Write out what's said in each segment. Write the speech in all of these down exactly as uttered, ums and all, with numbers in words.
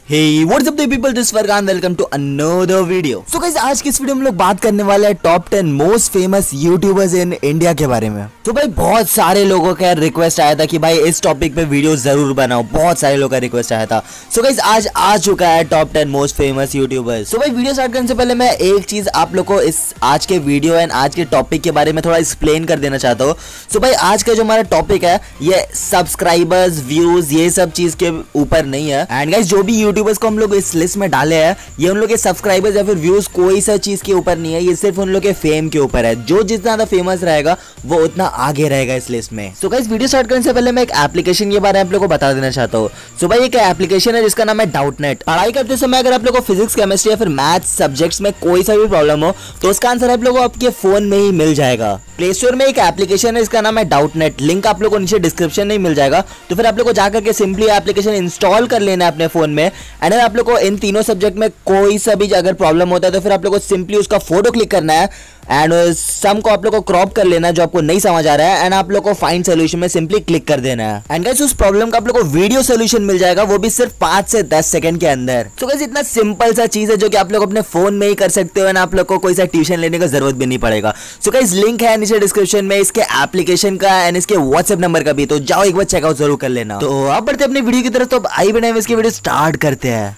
Hey, what's up people, this is Farhan, welcome to another video. So guys, आज की इस video में हम लोग बात करने वाले हैं top ten most famous YouTubers in India के बारे में। तो भाई बहुत सारे लोगों का रिक्वेस्ट आया था कि भाई इस टॉपिक पे वीडियो जरूर बनाओ, बहुत सारे लोगों का रिक्वेस्ट आया था। सो गाइस आज आ चुका है top ten most famous YouTubers. So भाई वीडियो स्टार्ट करने से पहले मैं एक चीज आप लोग को इस आज के वीडियो एंड आज के टॉपिक के बारे में थोड़ा एक्सप्लेन कर देना चाहता हूँ। सो भाई आज का जो हमारा टॉपिक है ये सब्सक्राइबर्स, व्यूज, ये सब चीज के ऊपर नहीं है। एंड गाइस जो भी यूट्यूबर्स को हम लोग इस लिस्ट में डाले हैं ये उन लोग के सब्सक्राइबर्स या फिर व्यूज कोई सा चीज के ऊपर नहीं है, ये सिर्फ उन लोग के फेम के ऊपर है। जो जितना ज्यादा फेमस रहेगा वो उतना आगे रहेगा इस लिस्ट में। सो गाइस वीडियो स्टार्ट करने से पहले मैं एक एप्लीकेशन के बारे में आप लोगों को बता देना चाहता हूँ। सो भाई एक एप्लीकेशन है जिसका नाम है डाउटनेट। पढ़ाई करते समय अगर आप लोग को फिजिक्स, केमिस्ट्री या फिर मैथ्स सब्जेक्ट्स में कोई सा भी प्रॉब्लम हो तो उसका आंसर आप लोग को आपके फोन में ही मिल जाएगा। प्ले स्टोर में एक एप्लीकेशन है इसका नाम है डाउटनेट, लिंक आप लोग को नीचे डिस्क्रिप्शन में मिल जाएगा। तो फिर आप लोग को जाकर के सिंपली एप्लीकेशन इंस्टॉल कर लेना है अपने फोन में। एंड आप लोग को इन तीनों सब्जेक्ट में कोई सा भी अगर प्रॉब्लम होता है तो फिर आप लोग को सिंपली उसका फोटो क्लिक करना है एंड सम को आप लोग को क्रॉप कर लेना है जो आपको नहीं समझ आ रहा है, एंड आप लोग को फाइंड सोल्यूशन में सिंपली क्लिक कर देना है। एंड गाइस उस प्रॉब्लम का आप लोग को वीडियो सोल्यूशन मिल जाएगा, वो भी सिर्फ पांच से दस सेकंड के अंदर। तो गाइस इतना सिंपल सा चीज है जो कि आप लोग अपने फोन में ही कर सकते हो एंड आप लोग को कोई सा ट्यूशन लेने का जरूरत भी नहीं पड़ेगा। सो गाइस लिंक है नीचे डिस्क्रिप्शन में इसके एप्लीकेशन का एंड इसके व्हाट्सएप नंबर का भी, तो जाओ एक बार चेकआउट जरूर कर लेना। तो अब बढ़ते अपनी वीडियो की तरफ। तो अब आई बनाए इसकी वीडियो स्टार्ट करते हैं।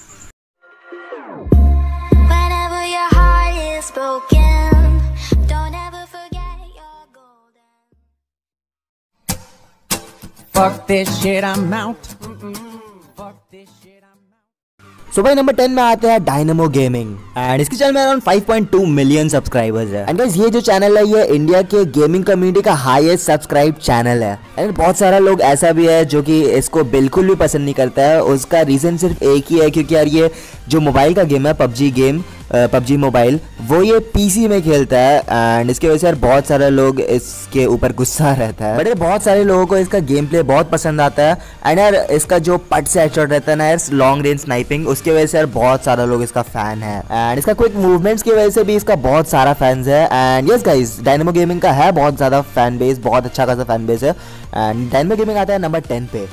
Fuck this shit, I'm out. Fuck this shit, I'm out. सो भाई नंबर टेन में आते हैं डायनेमो गेमिंग एंड इसके चैनल में around five point two million subscribers है। एंड गाइस ये जो चैनल है ये इंडिया के गेमिंग कम्युनिटी का हाईएस्ट सब्सक्राइब चैनल है। एंड बहुत सारा लोग ऐसा भी है जो कि इसको बिल्कुल भी पसंद नहीं करता है। उसका रीजन सिर्फ एक ही है क्योंकि यार ये जो मोबाइल का गेम है पबजी गेम, पबजी मोबाइल, वो ये पीसी में खेलता है एंड इसके वजह से यार बहुत सारे लोग इसके ऊपर गुस्सा रहता है। बट यार बहुत सारे लोगों को इसका गेम प्ले बहुत पसंद आता है एंड यार इसका जो पट से हेडशॉट रहता है ना यार, लॉन्ग रेंज स्नाइपिंग, उसके वजह से यार बहुत सारा लोग इसका फैन है। एंड इसका क्विक मूवमेंट्स की वजह से भी इसका बहुत सारा फैंस है। And yes guys Dynamo gaming का है बहुत ज्यादा फैन बेस, बहुत अच्छा खासा फैन बेस है। एंड डायनेमो गेमिंग आता है नंबर टेन पे।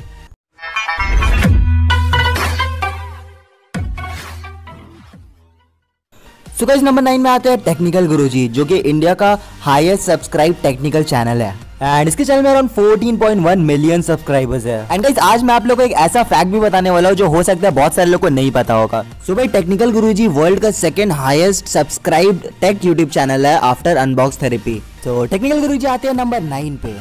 सो गाइस नंबर नाइन में आते हैं टेक्निकल गुरुजी जो कि इंडिया का हाईएस्ट सब्सक्राइब टेक्निकल चैनल है एंड इसके चैनल में around fourteen point one million subscribers है। एंड गाइस आज मैं आप लोगों को एक ऐसा फैक्ट भी बताने वाला हूँ जो हो सकता है बहुत सारे लोगों को नहीं पता होगा। सो भाई टेक्निकल गुरुजी वर्ल्ड का second highest subscribed tech YouTube channel है आफ्टर अनबॉक्स थेरेपी। तो टेक्निकल गुरुजी आते हैं नंबर नाइन पे।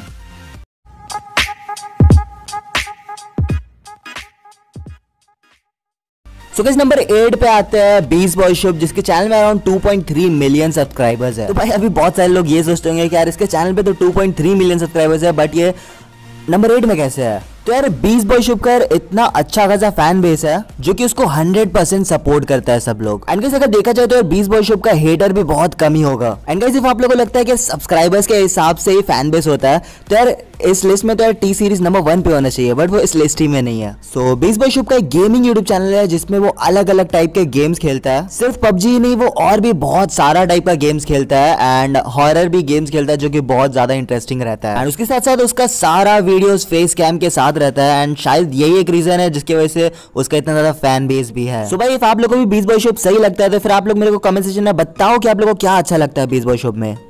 So guys नंबर एट पे आते हैं बीस बॉय शुभ जिसके चैनल में around two point three million subscribers है। तो भाई अभी बहुत सारे लोग ये सोचते होंगे कि यार इसके चैनल पे तो two point three million subscribers है बट ये नंबर एट में कैसे है। तो यार बीस बॉय शुभ का इतना अच्छा खासा फैन बेस है जो कि उसको हंड्रेड परसेंट सपोर्ट करता है सब लोग। एंड गाइस अगर देखा जाए तो यार बीस बॉय शुभ का हेटर भी बहुत कम ही होगा। एंड गाइस सिर्फ आप लोगों को लगता है कि सब्सक्राइबर्स के हिसाब से ही फैन बेस होता है तो यार इस लिस्ट में तो यार टी सीरीज नंबर वन पे होना चाहिए बट वो इस लिस्ट ही में नहीं है। सो बीस बॉय शुभ का एक गेमिंग यूट्यूब चैनल है जिसमें वो अलग अलग टाइप के गेम्स खेलता है। सिर्फ पबजी ही नहीं वो और भी बहुत सारा टाइप का गेम्स खेलता है एंड हॉरर भी गेम्स खेलता है जो कि बहुत ज्यादा इंटरेस्टिंग रहता है। एंड उसके साथ साथ उसका सारा वीडियोस फेस कैम के साथ रहता है एंड शायद यही एक रीजन है जिसकी वजह से उसका इतना ज्यादा फैन बेस भी है। सो भाई if आप लोगों को भी बीस बॉय शुभ सही लगता है तो फिर आप लोग मेरे को कमेंट सेक्शन में बताओ कि आप लोगों को क्या अच्छा लगता है बीस बॉय शुभ में।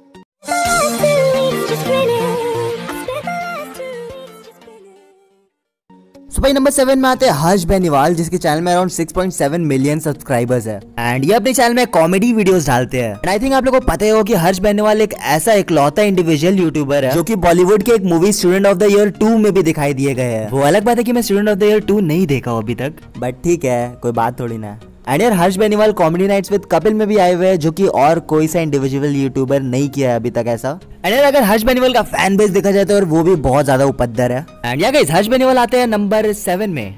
सो भाई नंबर सेवन में आते हैं हर्ष बेनीवाल जिसके चैनल में around six point seven million subscribers है एंड ये अपने चैनल में कॉमेडी वीडियोस डालते हैं। एंड आई थिंक आप लोगों को पता ही हो कि हर्ष बेनीवाल एक ऐसा इकलौता इंडिविजुअल यूट्यूबर है जो कि बॉलीवुड के एक movie student of the year two में भी दिखाई दिए गए हैं। वो अलग बात है कि मैं student of the year two नहीं देखा हूँ अभी तक बट ठीक है कोई बात थोड़ी ना। एंड यार Harsh Beniwal comedy nights with Kapil में भी आए हुए हैं जो कि और कोई सा इंडिविजुअल यूट्यूबर नहीं किया है अभी तक ऐसा। एंड यार अगर हर्ष बेनीवाल का फैन बेस देखा जाए तो यार वो भी बहुत ज्यादा उपद्दर है। एंड यार गाइस हर्ष बेनीवाल आते हैं नंबर सेवन में।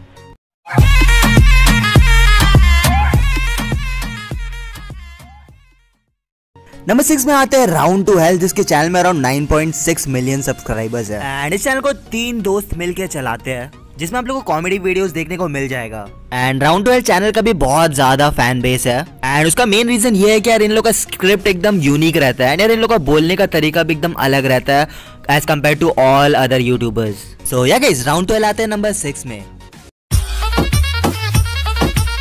नंबर सिक्स में आते हैं राउंड टू हेल्थ जिसके चैनल में around nine point six million subscribers है। एंड इस चैनल को तीन दोस्त मिलकर चलाते हैं जिसमें आप लोगों को कॉमेडी वीडियोस देखने को मिल जाएगा। And round two hell channel का भी बहुत ज्यादा फैन बेस है एंड उसका मेन रीजन ये है कि यार इन लोगों का स्क्रिप्ट एकदम यूनिक रहता है एंड यार इन लोगों का बोलने का तरीका भी एकदम अलग रहता है as compare to all other YouTubers. So yeah guys round two hell आते हैं नंबर सिक्स में।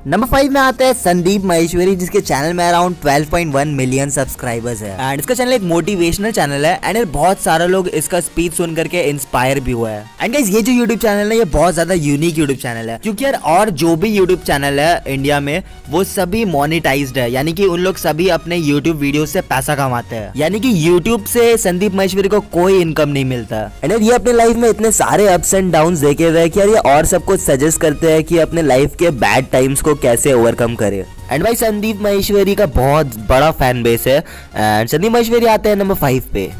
नंबर फाइव में आता है संदीप महेश्वरी, जिसके चैनल में around twelve point one million subscribers है एंड इसका चैनल एक मोटिवेशनल चैनल है एंड बहुत सारे लोग इसका स्पीच सुन करके इंस्पायर भी हुआ है। एंड गाइस ये जो यूट्यूब चैनल है ये बहुत ज्यादा यूनिक यूट्यूब चैनल है, क्योंकि यार और जो भी यूट्यूब चैनल है इंडिया में वो सभी मोनेटाइज्ड है, यानी कि उन लोग सभी अपने यूट्यूब वीडियो से पैसा कमाते हैं, यानी कि यूट्यूब से संदीप महेश्वरी को कोई इनकम नहीं मिलता। एंड ये अपने लाइफ में इतने सारे अप्स एंड डाउन देखे हुए कि यार ये और सबको सजेस्ट करते हैं कि अपने लाइफ के बैड टाइम्स को कैसे ओवरकम करे। एंड भाई संदीप महेश्वरी का बहुत बड़ा फैन बेस है एंड संदीप महेश्वरी आते हैं नंबर फाइव पे।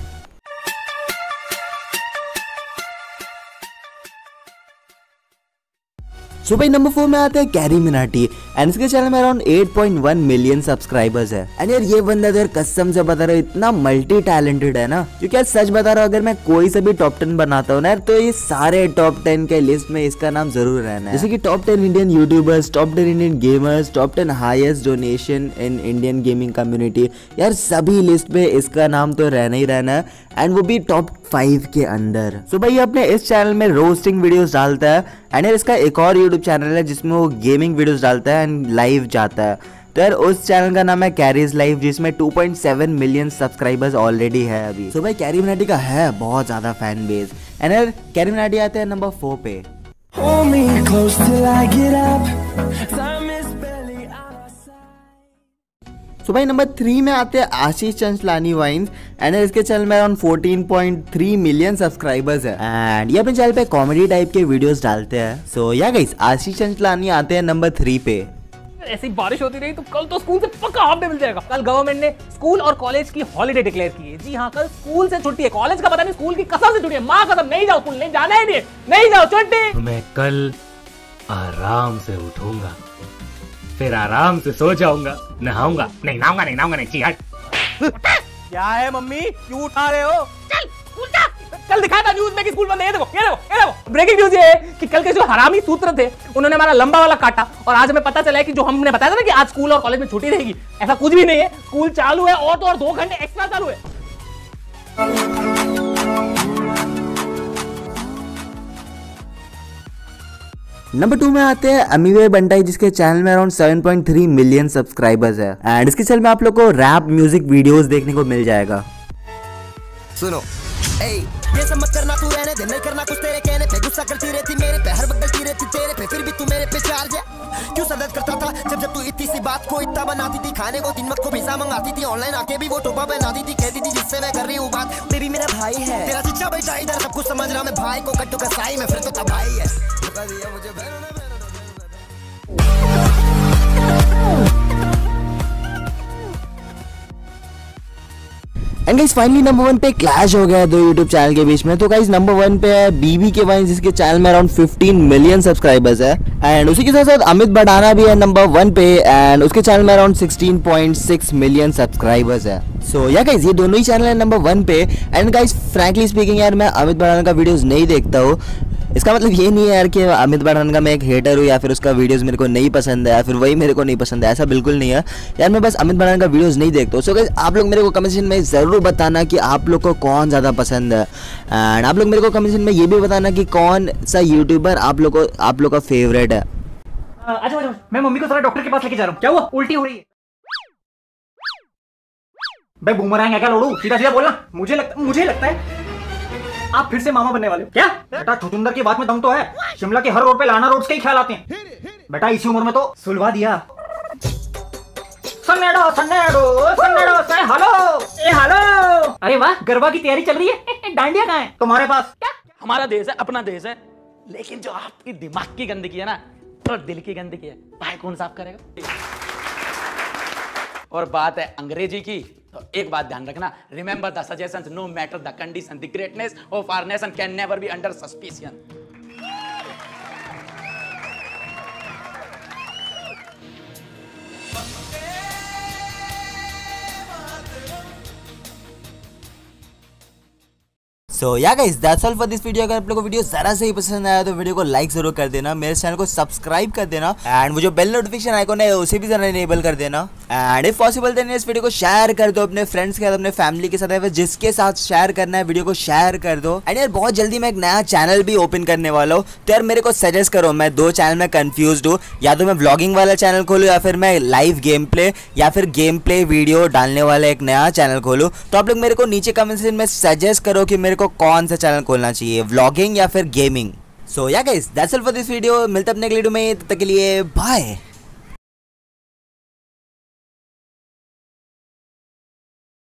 सो भाई नंबर फोर में आते हैं कैरी मिनाटी एंड इसके चैनल में around eight point one million subscribers है। एंड यार ये बंदा तो यार कसम से बता रहा हूँ इतना मल्टी टैलेंटेड है ना, क्योंकि यार सच बता रहा हूँ अगर मैं कोई से भी टॉप टेन बनाता हूँ ना यार तो ये सारे टॉप टेन के लिस्ट में इसका नाम जरूर रहना है। जैसे कि top ten Indian YouTubers, top ten Indian gamers, top ten highest donation in Indian gaming community, यार सभी लिस्ट में इसका नाम तो रहना ही रहना है एंड वो भी टॉप फाइव के अंदर। सो भाई अपने इस चैनल में रोस्टिंग वीडियोस डालता है एंड यार इसका एक और यूट्यूब चैनल है जिसमें वो गेमिंग वीडियोस डालता है एंड लाइव जाता है। तो यार उस चैनल का नाम है कैरीज लाइव, जिसमें two point seven million subscribers already है अभी। सो भाई कैरी मिनाटी का है बहुत ज्यादा फैन बेस एंड यार कैरी मिनाटी आते हैं नंबर फोर पे। तो भाई नंबर थ्री में आते हैं आशीष चंचलानी वाइन्स एंड इसके चैनल में around fourteen point three million subscribers है एंड ये अपने चैनल पे कॉमेडी टाइप के वीडियोस डालते हैं। सो या गाइस आशीष चंचलानी आते हैं नंबर थ्री पे। ऐसी बारिश होती रही तो कल तो स्कूल से पक्का हाफ डे मिल जाएगा। कल गवर्नमेंट ने स्कूल और कॉलेज की हॉलिडे डिक्लेयर की है। जी हाँ, कल स्कूल से छुट्टी है, कॉलेज का पता नहीं, स्कूल की कसम से छुट्टी है। माँ कसम, नहीं जाओ स्कूल, नहीं जाना ही नहीं, नहीं जाओ छुट्टी। मैं कल आराम से उठूंगा, फिर आराम से सो जाऊंगा, नहाऊंगा नहीं नहाऊंगा नहीं नहाऊंगा नहीं ची हट। क्या है मम्मी, क्यों उठा रहे हो? चल स्कूल जा। कल दिखाया था न्यूज में कि स्कूल बंद है। ये देखो ये देखो ये देखो ब्रेकिंग न्यूज ये है कि कल के जो हरामी सूत्र थे उन्होंने हमारा लंबा वाला काटा और आज हमें पता चला है कि जो हमने बताया था ना कि आज स्कूल और कॉलेज में छुट्टी रहेगी, ऐसा कुछ भी नहीं है। स्कूल चालू है और तो और दो घंटे एक्स्ट्रा चालू है। नंबर टू में आते हैं अमीवे बंटाई, जिसके चैनल में around seven point three million subscribers है एंड इसके चैनल में आप लोग को रैप म्यूजिक वीडियोस देखने को मिल जाएगा। सुनो ए, ये सब मत करना, तू रहने दे, नहीं करना कुछ तेरे कहने पे, गुस्सा करती रहती मेरे पे, हर वक्त गलती रहती तेरे पे, फिर भी तू मेरे पे चार्ज है। क्यों सदद करता था जब जब तू इतनी सी बात को इतना बनाती थी, खाने को दिन वक्त को पिज्जा मंगाती थी, ऑनलाइन आके भी वो टोपा बनाती थी, कहती थी जिससे मैं कर रही हूँ बात बेबी मेरा भाई है, तेरा चिच्चा बैठा इधर, सब कुछ समझ रहा मैं भाई को कट्टू कसाई में, फिर तो तबाही है। धोखा दिया मुझे and guys finally number one पे क्लैश हो गया है दो यूट्यूब चैनल के बीच में। तो गाइस नंबर वन पे है बीबी के वाइन्स, जिसके चैनल में अराउंड फिफ्टीन मिलियन सब्सक्राइबर्स है एंड उसी के साथ साथ अमित भड़ाना भी है नंबर वन पे एंड उसके चैनल में around sixteen point six million subscribers है। सो या गाइस ये दोनों ही चैनल है नंबर वन पे एंड गाइस फ्रैंकली स्पीकिंग यार मैं अमित भड़ाना का वीडियोस नहीं देखता हूँ। इसका मतलब ये नहीं है यार कि अमित भड़ाना का मैं एक हेटर हूँ या फिर उसका वीडियोस मेरे को नहीं पसंद है या फिर वही मेरे को नहीं पसंद है, ऐसा बिल्कुल नहीं है यार। मैं बस अमित भड़ाना का वीडियोस नहीं देखता हूँ। सो गाइस आप लोग मेरे को कमेंट सेक्शन में ज़रूर बताना कि आप लोग को कौन ज़्यादा पसंद है एंड आप लोग मेरे को कमेंट सेक्शन में ये भी बताना कि कौन सा यूट्यूबर आप लोग को आप लोग का फेवरेट है। अच्छा अच्छा, मैं मम्मी को सारा डॉक्टर के पास लेके जा रहा हूँ। क्या हुआ? उल्टी हो रही है। भाई बूमरैंग है क्या लोड़ू? सीधा सीधा बोलना। मुझे लगता मुझे लगता है आप फिर से मामा बनने वाले हो। क्या बेटा, छुचुंदर की बात में दम तो है। शिमला के हर रोड पे लाना रोड्स के ही ख्याल आते हैं बेटा। इसी उम्र में तो सुलवा दिया। सन्नेडो सन्नेडो सन्नेडो से हेलो ए हेलो। अरे वाह, गरबा की तैयारी चल रही है। डांडिया कहाँ है तुम्हारे पास? क्या? हमारा देश है, अपना देश है, लेकिन जो आपकी दिमाग की गंदगी है ना और दिल की गंदगी है, भाई कौन साफ करेगा? और बात है अंग्रेजी की तो एक बात ध्यान रखना, remember the suggestions no matter the condition, the greatness of our nation can never be under suspicion. So yeah guys that's all for this video. अगर आप लोगों को वीडियो जरा से ही पसंद आया तो वीडियो को लाइक जरूर कर देना, मेरे चैनल को सब्सक्राइब कर देना एंड वो जो बेल नोटिफिकेशन आइकॉन है उसे भी जरा इनेबल कर देना एंड इफ पॉसिबल देन इस वीडियो को शेयर कर दो अपने फ्रेंड्स के साथ, अपने फैमिली के साथ, जिसके साथ शेयर करना है वीडियो को शेयर कर दो। एंड यार बहुत जल्दी मैं एक नया चैनल भी ओपन करने वाला हूँ, तो यार मेरे को सजेस्ट करो। मैं दो चैनल में कंफ्यूज्ड हूँ, या तो मैं व्लॉगिंग वाला चैनल खोलूँ या फिर मैं लाइव गेम प्ले या फिर गेम प्ले वीडियो डालने वाला एक नया चैनल खोलूँ। तो आप लोग मेरे को नीचे कमेंट सेक्शन में सजेस्ट करो कि मेरे को कौन सा चैनल खोलना चाहिए, व्लॉगिंग या फिर gaming. So yeah guys that's all for this video. मिलते हैं अपने अगली वीडियो में, तब तक के लिए बाय।